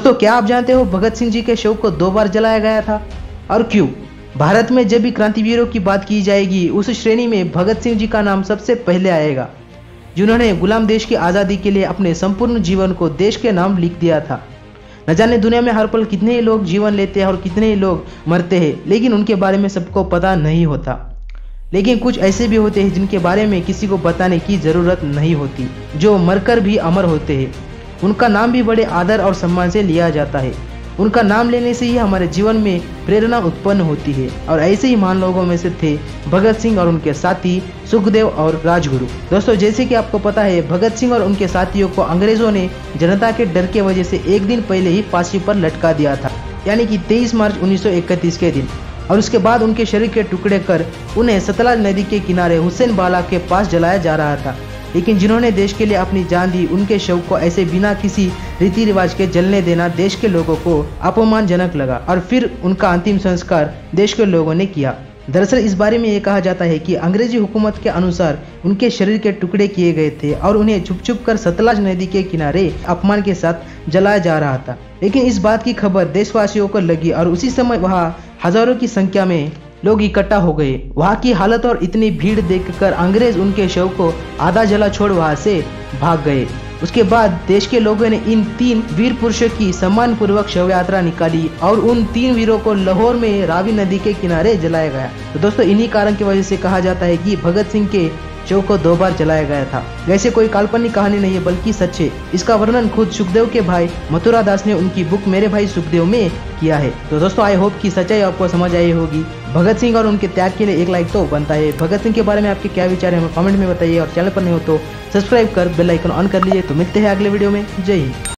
दोस्तों, क्या आप जानते हो भगत सिंह जी के शव को 2 बार जलाया गया था और क्यों? भारत में जब भी क्रांतिवीरों की बात की जाएगी उस श्रेणी में भगत सिंह जी का नाम सबसे पहले आएगा, जिन्होंने गुलाम देश की आज़ादी के लिए अपने संपूर्ण जीवन को देश के नाम लिख दिया था। न जाने दुनिया में हर पल कितने ही लोग जीवन लेते हैं और कितने ही लोग मरते हैं, लेकिन उनके बारे में सबको पता नहीं होता। लेकिन कुछ ऐसे भी होते हैं जिनके बारे में किसी को बताने की ज़रूरत नहीं होती, जो मरकर भी अमर होते हैं। उनका नाम भी बड़े आदर और सम्मान से लिया जाता है। उनका नाम लेने से ही हमारे जीवन में प्रेरणा उत्पन्न होती है, और ऐसे ही महान लोगों में से थे भगत सिंह और उनके साथी सुखदेव और राजगुरु। दोस्तों, जैसे कि आपको पता है, भगत सिंह और उनके साथियों को अंग्रेजों ने जनता के डर के वजह से एक दिन पहले ही फांसी पर लटका दिया था, यानी कि 23 मार्च 1931 के दिन। और उसके बाद उनके शरीर के टुकड़े कर उन्हें सतलज नदी के किनारे हुसैन बाला के पास जलाया जा रहा था। लेकिन जिन्होंने देश के लिए अपनी जान दी, उनके शव को ऐसे बिना किसी रीति रिवाज के जलने देना देश के लोगों को अपमानजनक लगा, और फिर उनका अंतिम संस्कार देश के लोगों ने किया। दरअसल इस बारे में ये कहा जाता है कि अंग्रेजी हुकूमत के अनुसार उनके शरीर के टुकड़े किए गए थे और उन्हें छुप छुप कर सतलज नदी के किनारे अपमान के साथ जलाया जा रहा था। लेकिन इस बात की खबर देशवासियों को लगी और उसी समय वहाँ हजारों की संख्या में लोग इकट्ठा हो गए। वहाँ की हालत और इतनी भीड़ देखकर अंग्रेज उनके शव को आधा जला छोड़ वहाँ से भाग गए। उसके बाद देश के लोगों ने इन 3 वीर पुरुषों की सम्मान पूर्वक शव यात्रा निकाली और उन 3 वीरों को लाहौर में रावी नदी के किनारे जलाया गया। तो दोस्तों, इन्हीं कारण की वजह से कहा जाता है कि भगत सिंह के शव को 2 बार जलाया गया था। वैसे कोई काल्पनिक कहानी नहीं है, बल्कि सच है। इसका वर्णन खुद सुखदेव के भाई मथुरा दास ने उनकी बुक मेरे भाई सुखदेव में किया है। तो दोस्तों, आई होप कि सच्चाई आपको समझ आई होगी। भगत सिंह और उनके त्याग के लिए एक लाइक तो बनता है। भगत सिंह के बारे में आपके क्या विचार है हमें कमेंट में बताइए, और चैनल पर नहीं हो तो सब्सक्राइब कर बेल आइकन ऑन कर लीजिए। तो मिलते हैं अगले वीडियो में। जय हिंद।